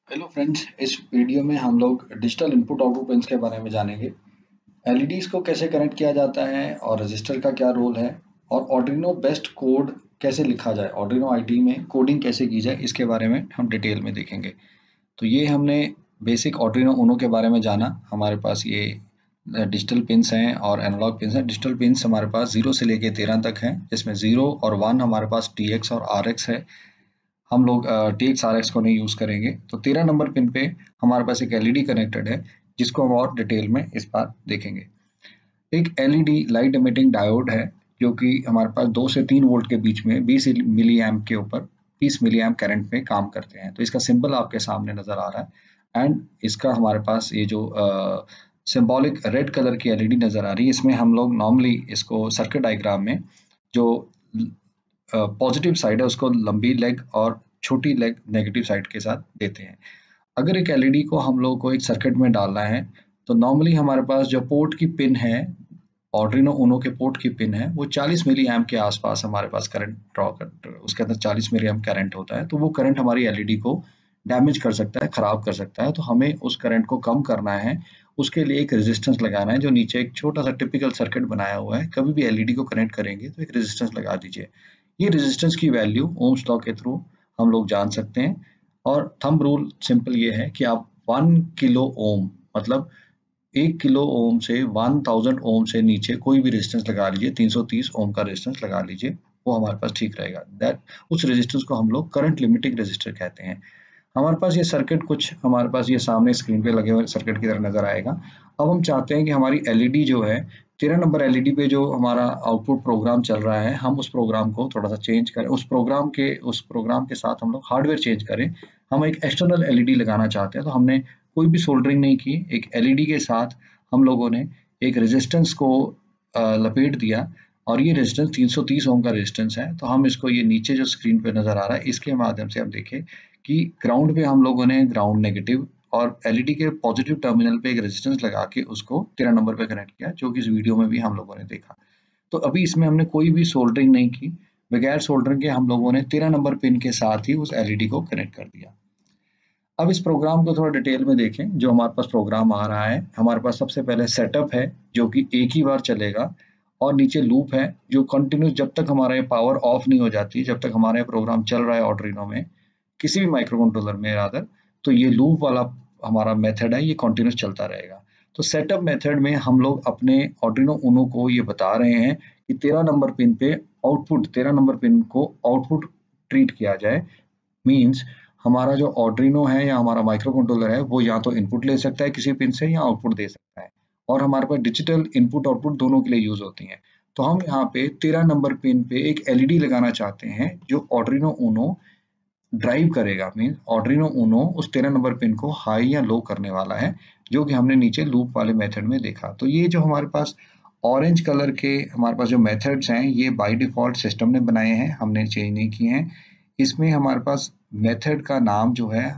Hello friends, इस video में हम लोग डिजिटल इनपुट आउटपुट पिन्स के बारे में जानेंगे। एलईडीज को कैसे कनेक्ट किया जाता है और रजिस्टर का क्या रोल है और आर्डिनो बेस्ट कोड कैसे लिखा जाए, आर्डिनो आईडी में कोडिंग कैसे की जाए, इसके बारे में हम डिटेल में देखेंगे। तो ये हमने बेसिक आर्डिनो उनो के बारे में जाना। हमारे पास ये डिजिटल पिन्स हैं और एनालॉग पिन्स हैं। डिजिटल पिन्स हमारे पास 0 से लेके 13 तक हैं, जिसमें 0 और 1 हमारे पास TX और RX है। हम लोग TX RX को नहीं यूज़ करेंगे। तो 13 नंबर पिन पे हमारे पास एक एलईडी कनेक्टेड है, जिसको हम और डिटेल में इस बार देखेंगे। एक एलईडी लाइट एमिटिंग डायोड है, जो कि हमारे पास 2 से 3 वोल्ट के बीच में 20 मिली एम्प के ऊपर 30 मिली एम्प करंट में काम करते हैं। तो इसका सिंबल आपके सामने नजर आ रहा है एंड इसका हमारे पास ये जो सिंबॉलिक रेड कलर की एलईडी नजर आ रही है, इसमें हम लोग नॉर्मली इसको सर्किट डायग्राम में जो पॉजिटिव साइड है उसको लंबी लेग और छोटी लेग नेगेटिव साइड के साथ देते हैं। अगर एक एलईडी को हम लोग को एक सर्किट में डालना है, तो नॉर्मली हमारे पास जो पोर्ट की पिन है, आर्डिनो उनो के पोर्ट की पिन है, वो 40 मिली एम्प के आसपास हमारे पास करंट ड्रॉ कर, उसके अंदर 40 मिली एम्प करंट होता है। तो वो करंट हमारी एलईडी को डैमेज कर सकता है, खराब कर सकता है। तो हमें उस करंट को कम करना है, उसके लिए एक रेजिस्टेंस लगाना है। जो नीचे एक छोटा सा टिपिकल सर्किट बनाया हुआ है, कभी भी एलईडी को कनेक्ट करेंगे तो एक रेजिस्टेंस लगा दीजिए। ये रेजिस्टेंस की वैल्यू ओम्स लॉ के थ्रू हम लोग जान सकते हैं। और थंब रूल सिंपल ये है कि आप 1 किलो ओम, मतलब 1 किलो ओम से 1000 ओम से नीचे कोई भी रेजिस्टेंस लगा लीजिए, 330 ओम का रेजिस्टेंस लगा लीजिए, वो हमारे पास ठीक रहेगा। दैट उस रेजिस्टेंस को हम लोग करंट लिमिटिंग रेजिस्टर कहते हैं। हमारे पास ये सर्किट कुछ हमारे पास ये सामने स्क्रीन पे लगे हुए सर्किट की तरह नजर आएगा। अब हम चाहते हैं कि हमारी एलईडी जो है, 13 नंबर एलईडी पे जो हमारा आउटपुट प्रोग्राम चल रहा है, हम उस प्रोग्राम को थोड़ा सा चेंज करें। उस प्रोग्राम के साथ हम लोग हार्डवेयर चेंज करें। हम एक एक्सटर्नल एलईडी लगाना चाहते हैं, तो हमने कोई भी सोल्डरिंग नहीं की, एक एलईडी के साथ हम लोगों ने एक रेजिस्टेंस को लपेट दिया और ये रेजिस्टेंस 330 ओम का रेजिस्टेंस है। तो हम इसको, ये नीचे जो स्क्रीन पे नजर आ रहा है, इसके माध्यम से हम देखें कि ग्राउंड पे हम लोगों ने ग्राउंड नेगेटिव और एलईडी के पॉजिटिव टर्मिनल पे एक रेजिस्टेंस लगा के उसको 13 नंबर पे कनेक्ट किया, जो कि इस वीडियो में भी हम लोगों ने देखा। तो अभी इसमें हमने कोई भी सोल्डरिंग नहीं की, बगैर सोल्डरिंग के हम लोगों ने 13 नंबर पिन के साथ ही उस एलईडी को कनेक्ट कर दिया। अब इस प्रोग्राम को थोड़ा डिटेल में देखें। जो हमारे पास प्रोग्राम आ रहा है, हमारे पास सबसे पहले सेटअप है, जो कि एक ही बार चलेगा, और नीचे लूप है जो कंटिन्यूस, जब तक हमारा ये पावर ऑफ नहीं हो जाती, जब तक हमारा ये प्रोग्राम चल रहा है आर्डिनो में, किसी भी माइक्रो कंट्रोलर में रादर, तो ये लूप वाला हमारा मेथड है, ये कंटिन्यूस चलता रहेगा। तो सेटअप मेथड में हम लोग अपने आर्डिनो उनो को ये बता रहे हैं कि 13 नंबर पिन पे आउटपुट, 13 नंबर पिन को आउटपुट ट्रीट किया जाए। मीन्स हमारा जो आर्डिनो है या हमारा माइक्रो कंट्रोलर है, वो या तो इनपुट ले सकता है किसी पिन से या आउटपुट दे सकता है। और हमारे पास डिजिटल इनपुट आउटपुट दोनों के लिए यूज होती हैं। तो हम यहाँ पे 13 नंबर पिन पे एक एलईडी लगाना चाहते हैं, जो आर्डिनो उनो ड्राइव करेगा। मीन आर्डिनो उनो उस 13 नंबर पिन को हाई या लो करने वाला है, जो कि हमने नीचे लूप वाले मेथड में देखा। तो ये जो हमारे पास ऑरेंज कलर के हमारे पास जो मेथड्स हैं, ये बाय डिफॉल्ट सिस्टम ने बनाए हैं, हमने चेंज नहीं किए हैं। इसमें हमारे पास मेथड का नाम जो है,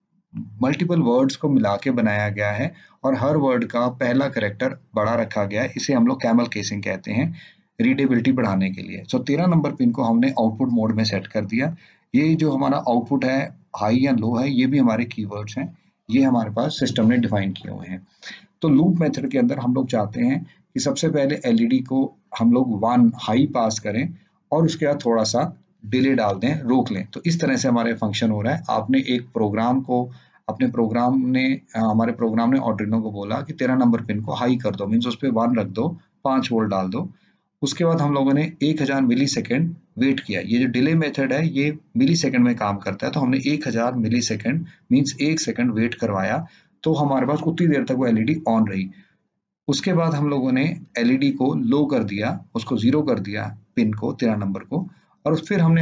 मल्टीपल वर्ड्स को मिला के बनाया गया है और हर वर्ड का पहला कैरेक्टर बड़ा रखा गया है। इसे हम लोग कैमल केसिंग कहते हैं, रीडेबिलिटी बढ़ाने के लिए। सो 13 नंबर पिन को हमने आउटपुट मोड में सेट कर दिया। ये जो हमारा आउटपुट है, हाई या लो है, ये भी हमारे कीवर्ड्स हैं, ये हमारे पास सिस्टम ने डिफाइन किए हुए हैं। तो लूप मेथड के अंदर हम लोग चाहते हैं कि सबसे पहले एलईडी को हम लोग 1 हाई पास करें और उसके बाद थोड़ा सा डिले डाल दें, रोक लें। तो इस तरह से हमारे फंक्शन हो रहा है। आपने एक प्रोग्राम को, अपने प्रोग्राम ने हमारे प्रोग्राम ने आर्डिनो को बोला कि 13 नंबर पिन को हाई कर दो, मीन्स उस पर 1 रख दो, 5 वोल्ट डाल दो। उसके बाद हम लोगों ने 1000 मिली सेकेंड वेट किया। ये जो डिले मेथड है, ये मिली सेकेंड में काम करता है। तो हमने 1000 millisecond means 1 second wait करवाया, तो हमारे पास उतनी देर तक वो एलईडी ऑन रही। उसके बाद हम लोगों ने एलईडी को लो कर दिया, उसको 0 कर दिया, पिन को 13 नंबर को, और फिर हमने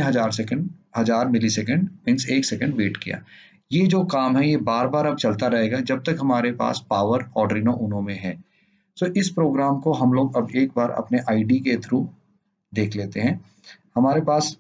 1000 millisecond means 1 second wait किया। ये जो काम है, ये बार बार अब चलता रहेगा जब तक हमारे पास पावर आर्डिनो उनो में है। सो इस प्रोग्राम को हम लोग अब एक बार अपने आईडी के थ्रू देख लेते हैं। हमारे पास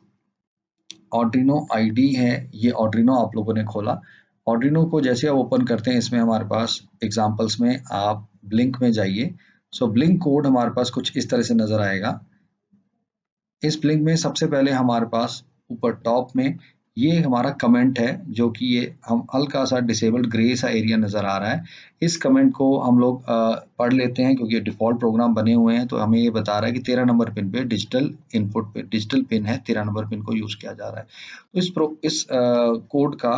आर्डिनो आईडी है, ये आर्डिनो आप लोगों ने खोला। आर्डिनो को जैसे आप ओपन करते हैं, इसमें हमारे पास एग्जांपल्स में आप ब्लिंक में जाइए। सो ब्लिंक कोड हमारे पास कुछ इस तरह से नजर आएगा। इस ब्लिंक में सबसे पहले हमारे पास ऊपर टॉप में ये हमारा कमेंट है, जो कि ये हम हल्का सा डिसेबल्ड ग्रे सा एरिया नज़र आ रहा है। इस कमेंट को हम लोग पढ़ लेते हैं, क्योंकि डिफ़ॉल्ट प्रोग्राम बने हुए हैं, तो हमें ये बता रहा है कि 13 नंबर पिन पे डिजिटल इनपुट पे डिजिटल पिन है, 13 नंबर पिन को यूज़ किया जा रहा है। तो इस कोड का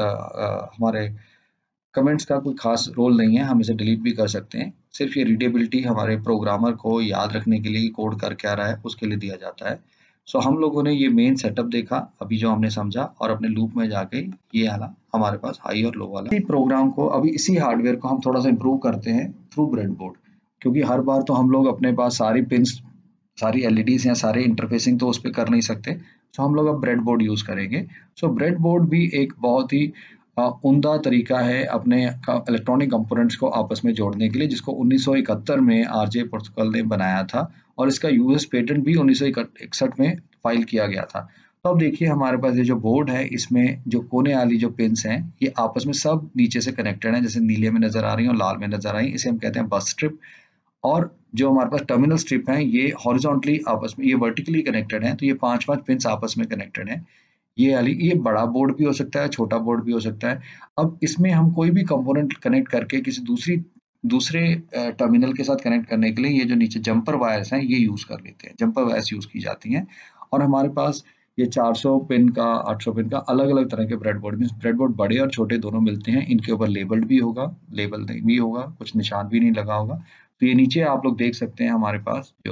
हमारे कमेंट्स का कोई खास रोल नहीं है, हम इसे डिलीट भी कर सकते हैं। सिर्फ ये रीडेबिलिटी हमारे प्रोग्रामर को याद रखने के लिए कोड कर क्या रहा है उसके लिए दिया जाता है। सो हम लोगों ने ये मेन सेटअप देखा अभी जो हमने समझा, और अपने लूप में जाके ये वाला हमारे पास हाई और लो वाला इसी प्रोग्राम को, अभी इसी हार्डवेयर को हम थोड़ा सा इम्प्रूव करते हैं थ्रू ब्रेडबोर्ड। क्योंकि हर बार तो हम लोग अपने पास सारी पिन्स, सारी एलईडीज या सारे इंटरफेसिंग तो उस पर कर नहीं सकते। सो हम लोग अब ब्रेडबोर्ड यूज़ करेंगे। सो ब्रेडबोर्ड भी एक बहुत ही उम्दा तरीका है अपने इलेक्ट्रॉनिक कंपोनेंट्स को आपस में जोड़ने के लिए, जिसको 1971 में आरजे पोर्टुगल ने बनाया था, और इसका यूएस पेटेंट भी 1961 में फाइल किया गया था। तो अब देखिए हमारे पास ये जो बोर्ड है, इसमें जो कोने वाली जो पिन्स हैं ये आपस में सब नीचे से कनेक्टेड हैं, जैसे नीले में नजर आ रही है और लाल में नजर आ रही है, इसे हम कहते हैं बस स्ट्रिप। और जो हमारे पास टर्मिनल स्ट्रिप हैं ये हॉरिजॉन्टली आपस में, ये वर्टिकली कनेक्टेड हैं, तो ये 5-5 पिन्स आपस में कनेक्टेड हैं। ये बड़ा बोर्ड भी हो सकता है, छोटा बोर्ड भी हो सकता है। अब इसमें हम कोई भी कंपोनेंट कनेक्ट करके किसी दूसरे टर्मिनल के साथ कनेक्ट करने के लिए ये जो नीचे जंपर वायर्स हैं ये यूज़ कर लेते हैं, जंपर वायर्स यूज़ की जाती हैं। और हमारे पास ये 400 पिन का, 800 पिन का अलग-अलग तरह के ब्रेडबोर्ड बड़े और छोटे दोनों मिलते हैं। इनके ऊपर लेबल्ड भी होगा, लेबल नहीं भी होगा, कुछ निशान भी नहीं लगा होगा। तो ये नीचे आप लोग देख सकते हैं हमारे पास जो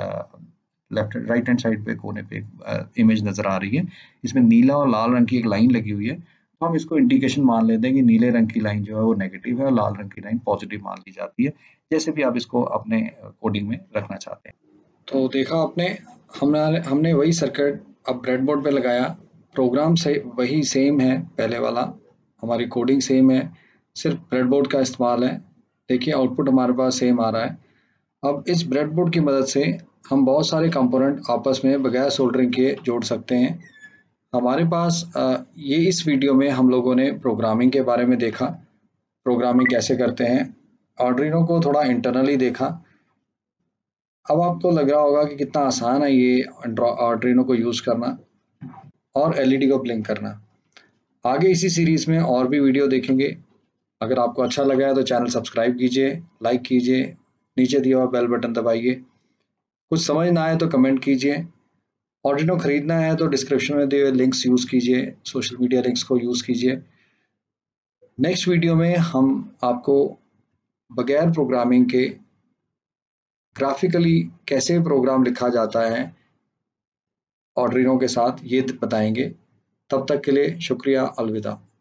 लेफ्ट राइट हैंड साइड पे कोने पे इमेज नज़र आ रही है। इसमें नीला और लाल रंग की एक लाइन लगी हुई है, तो हम इसको इंडिकेशन मान लेते हैं कि नीले रंग की लाइन जो है वो नेगेटिव है और लाल रंग की लाइन पॉजिटिव मान ली जाती है, जैसे भी आप इसको अपने कोडिंग में रखना चाहते हैं। तो देखा आपने, हमने हमने वही सर्किट अब ब्रेडबोर्ड पे लगाया, प्रोग्राम से वही सेम है पहले वाला, हमारी कोडिंग सेम है, सिर्फ ब्रेडबोर्ड का इस्तेमाल है। देखिए आउटपुट हमारे पास सेम आ रहा है। अब इस ब्रेडबोर्ड की मदद से हम बहुत सारे कंपोनेंट आपस में बगैर सोल्डरिंग के जोड़ सकते हैं। हमारे पास ये इस वीडियो में हम लोगों ने प्रोग्रामिंग के बारे में देखा, प्रोग्रामिंग कैसे करते हैं, आर्डुइनो को थोड़ा इंटरनली देखा। अब आपको लग रहा होगा कि कितना आसान है ये आर्डुइनो को यूज़ करना और एलईडी को ब्लिंक करना। आगे इसी सीरीज़ में और भी वीडियो देखेंगे। अगर आपको अच्छा लगा है तो चैनल सब्सक्राइब कीजिए, लाइक कीजिए, नीचे दिया हुआ बेल बटन दबाइए। कुछ समझ ना आए तो कमेंट कीजिए। आर्डुइनो खरीदना है तो डिस्क्रिप्शन में दिए हुए लिंक्स यूज़ कीजिए, सोशल मीडिया लिंक्स को यूज़ कीजिए। नेक्स्ट वीडियो में हम आपको बगैर प्रोग्रामिंग के ग्राफिकली कैसे प्रोग्राम लिखा जाता है आर्डुइनो के साथ, ये बताएंगे। तब तक के लिए शुक्रिया, अलविदा।